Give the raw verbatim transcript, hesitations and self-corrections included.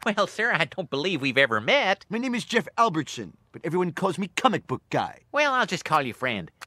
Well, sir, I don't believe we've ever met. My name is Jeff Albertson, but everyone calls me Comic Book Guy. Well, I'll just call you friend.